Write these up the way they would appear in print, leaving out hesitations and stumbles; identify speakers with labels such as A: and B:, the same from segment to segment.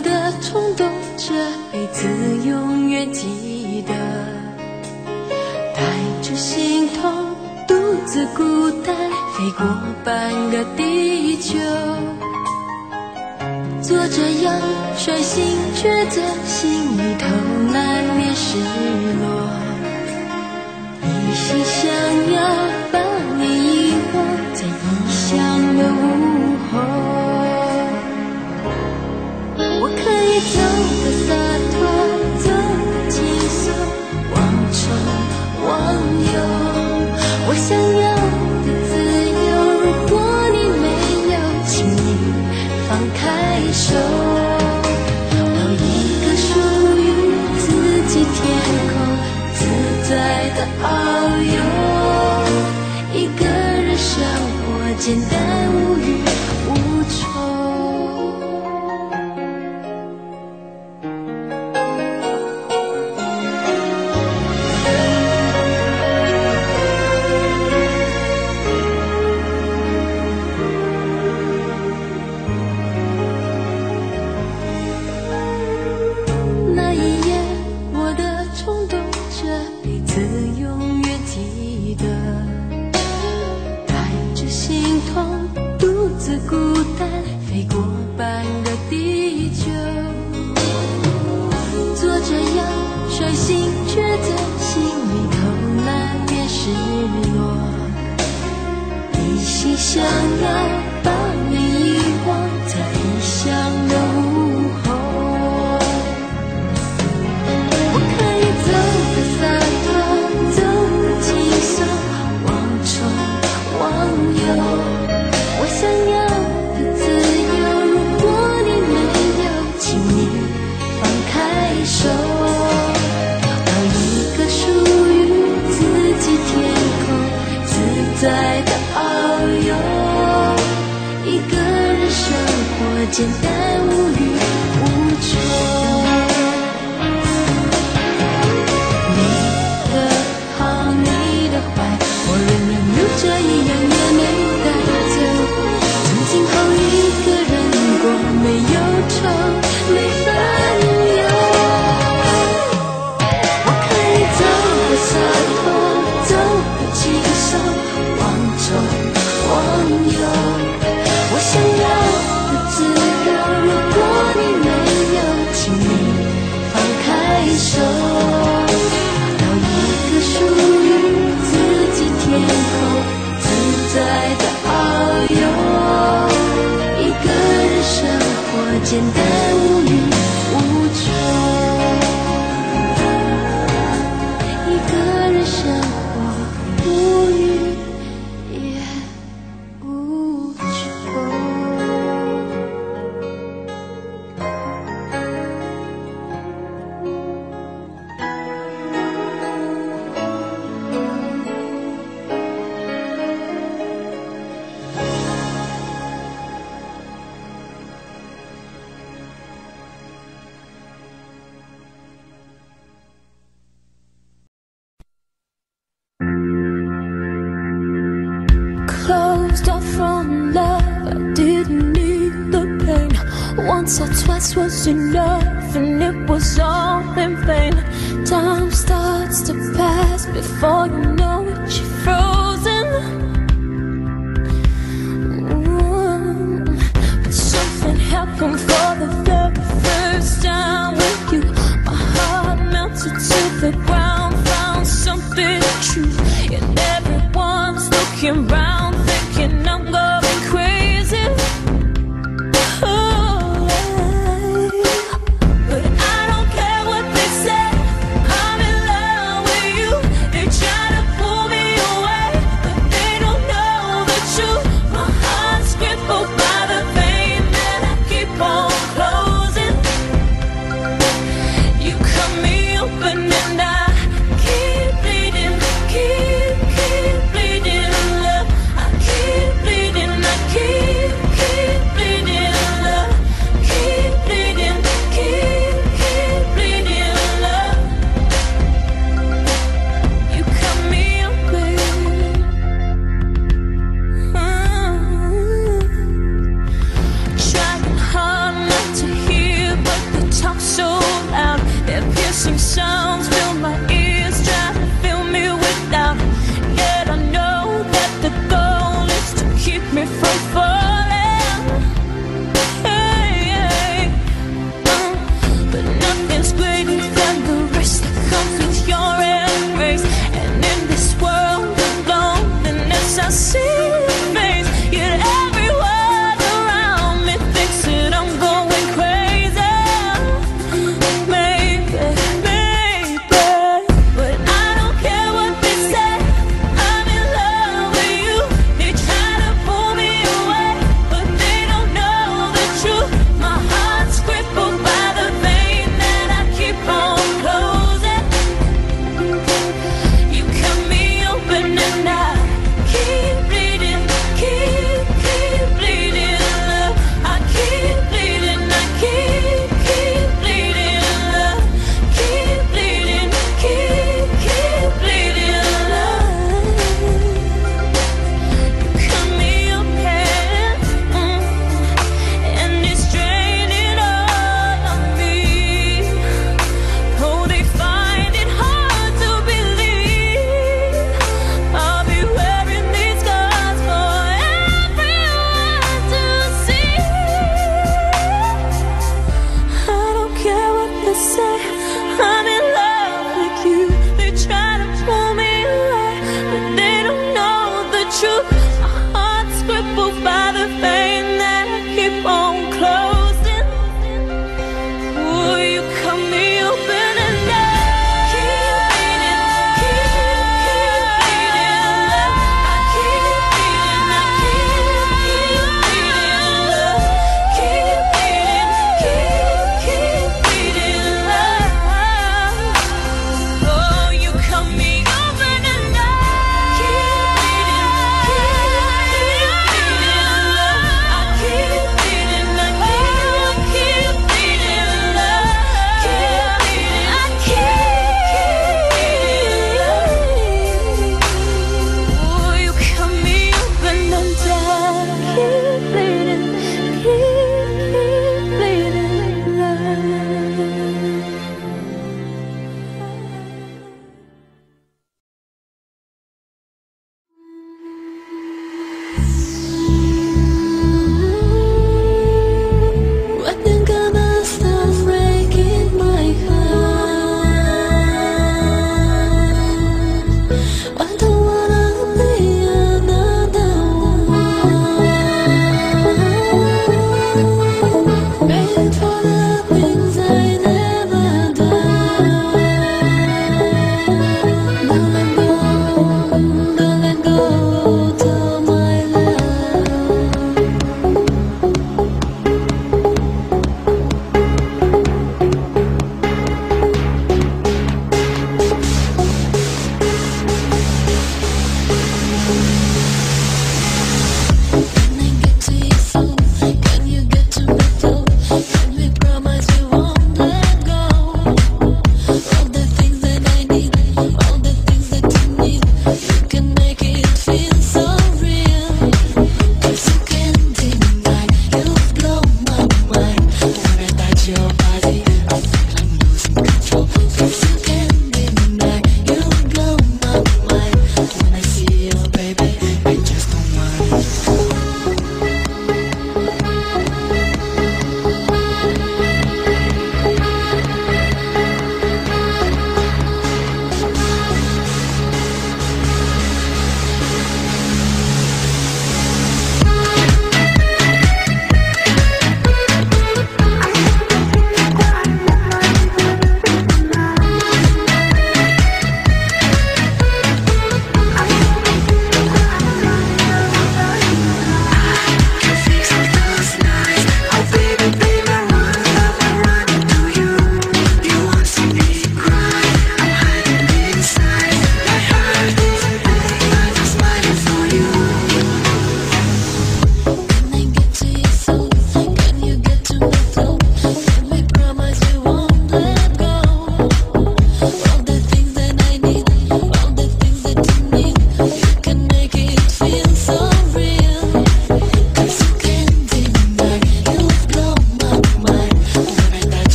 A: 的冲动，这辈子永远记得。带着心痛，独自孤单飞过半个地球。做这样率性抉择，心里头难免失落。一心想要把你遗忘在异乡的午后。我可以走得洒脱，走得轻松，忘愁忘忧。我想要的自由，如果你没有，请你放开手，到一个属于自己天空，自在的遨游。一个人生活简单无欲无求。想要把你遗忘在异乡的午后。我可以走得洒脱，走得轻松，忘愁忘忧。我想要的自由，如果你没有，请你放开手，到一个属于自己天空，自在的遨游。一个人生活简单无欲无求。你的好你的坏，我仍然有着一样也没带走。曾经好一个人过，没有愁没烦忧。我可以走得洒脱，走得轻松，忘愁忘忧。我想要的自由，如果你没有，请你放开手，到一个属于自己天空，自在的遨游。一个人生活简单无欲无求，一个人生活无欲也无求。
B: Closed off from love, I didn't need the pain. Once or twice was enough, and it was all in vain. Time starts to pass, before you know it, you're frozen. But something happened for the very first time with you. My heart melted to the ground, found something true, and everyone's looking round, thinking I'm going crazy. Oh, but I don't care what they say, I'm in love with you. They try to pull me away,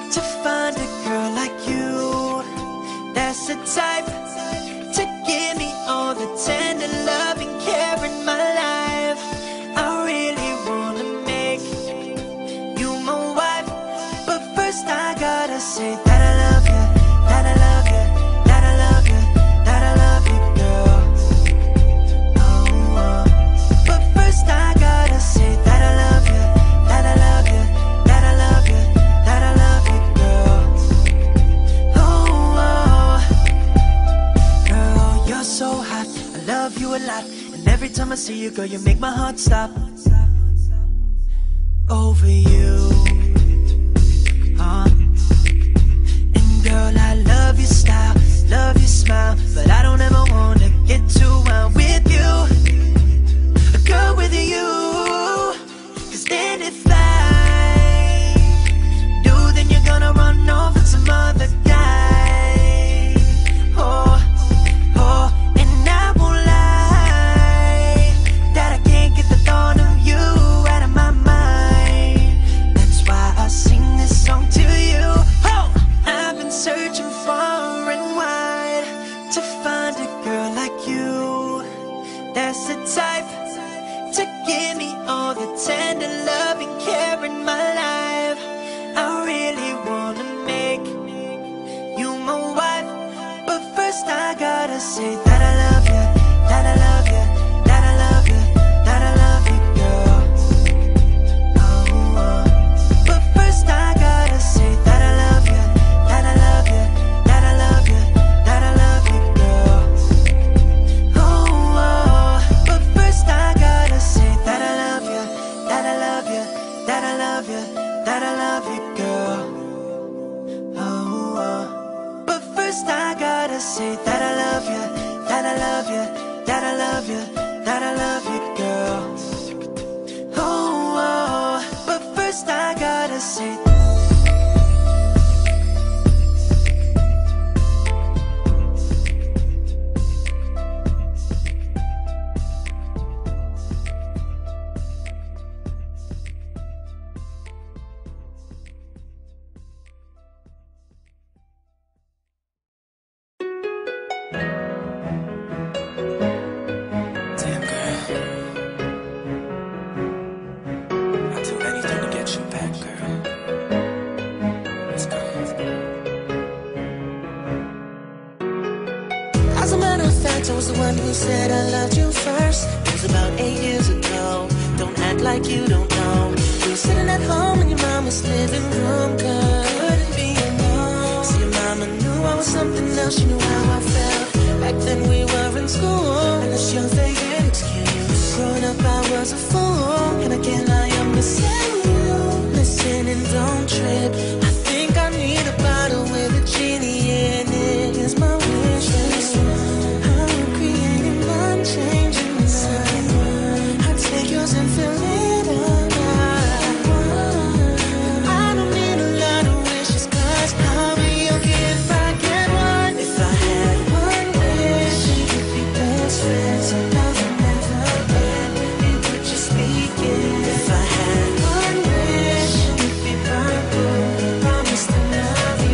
C: to find a girl like you. That's the type to give me all the tender love and care in my life. I really wanna make you my wife, but first I gotta say that I love you, that I love you, that I love you, that I love you, girl. Oh, but first I gotta say that I love you, that I love you, that I love you, that I love you, girl. Oh, girl, you're so hot, I love you a lot, and every time I see you, girl, you make my heart stop. Over you, and girl, I love your style, love your smile, but I don't ever wanna get too wild with you. A girl with you, 'cause then if I do, then you're gonna run off with some other guy. Oh, oh, and I won't lie that I can't get the thought of you out of my mind. That's why I sing this song to you. Oh, I've been searching far and wide to find a girl like you. That's the type to give me all the tender love and care in my life. I really wanna make you my wife, but first I gotta say that I love you, that I love you, that I love you, that I love you, girl. Oh, but first I gotta say that I love you, that I love you, that I love you, that I love you, girl. Oh, but first I gotta say that I love you, that I love you, that I love you, that I love you, girl. Oh, but first I gotta say that I love you, that I love you, that I love you, that I love you, girl. Oh, but first I gotta say. Damn, girl, I'd do anything to get you back, girl. Let's go.
D: As a matter of fact, I was the one who said I loved you first. It was about 8 years ago. Don't act like you don't know. We were sitting at home in your mama's living room, girl. Couldn't be alone. See, your mama knew I was something else. She knew how I felt. Back then we were in school, and that's your favorite excuse. Growing up, I was a fool, and I can't lie, I'm missing you. Listen and don't trip. I think I need a bottle with a genie in it. Here's my wish list. I'm creating, I'm changing mine. I take yours and fill it up. I don't need a lot of wishes, 'cause I'll be okay if I get one. If I had one wish, we could be best friends. I love you never end. It would just begin. If I had one wish, you'd be my boo. Promise to love you.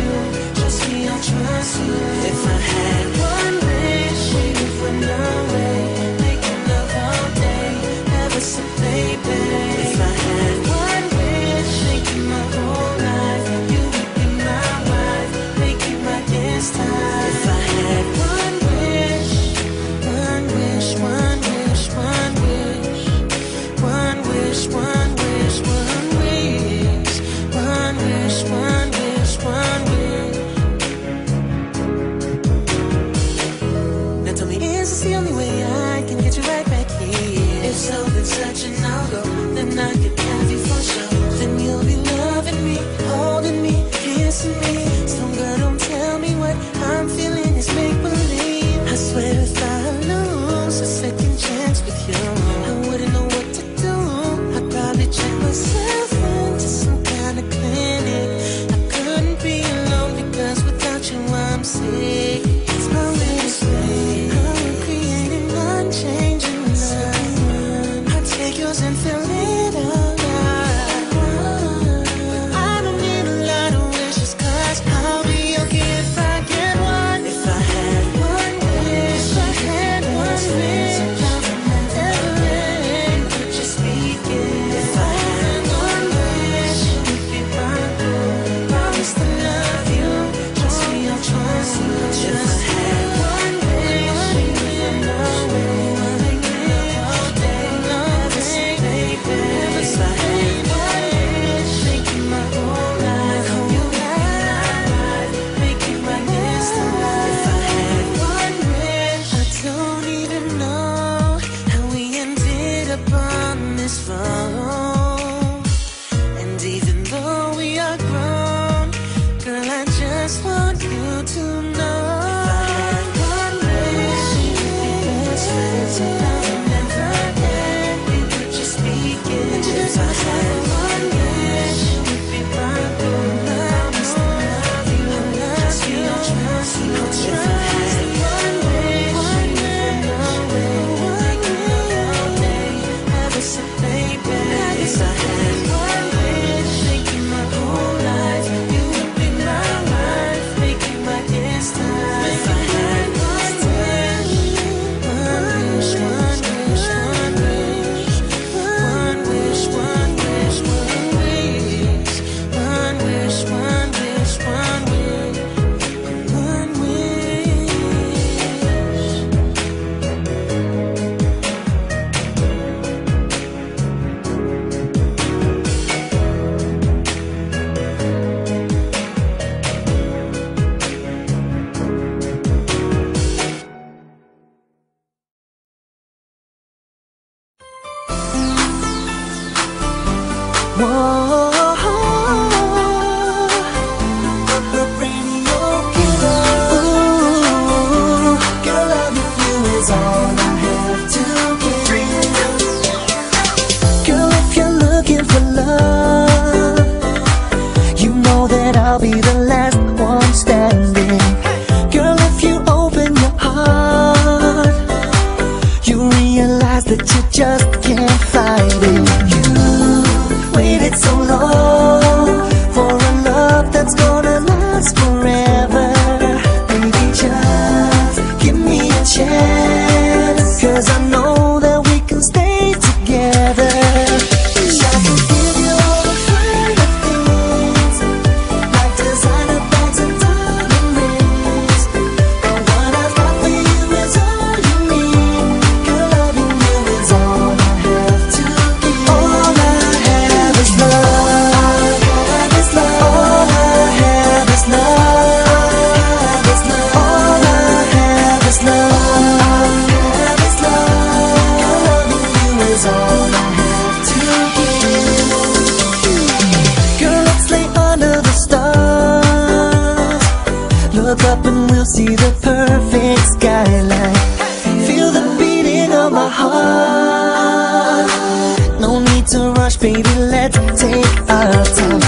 D: Look up and we'll see the perfect skyline. Feel the beating of my heart. No need to rush, baby, let's take our time.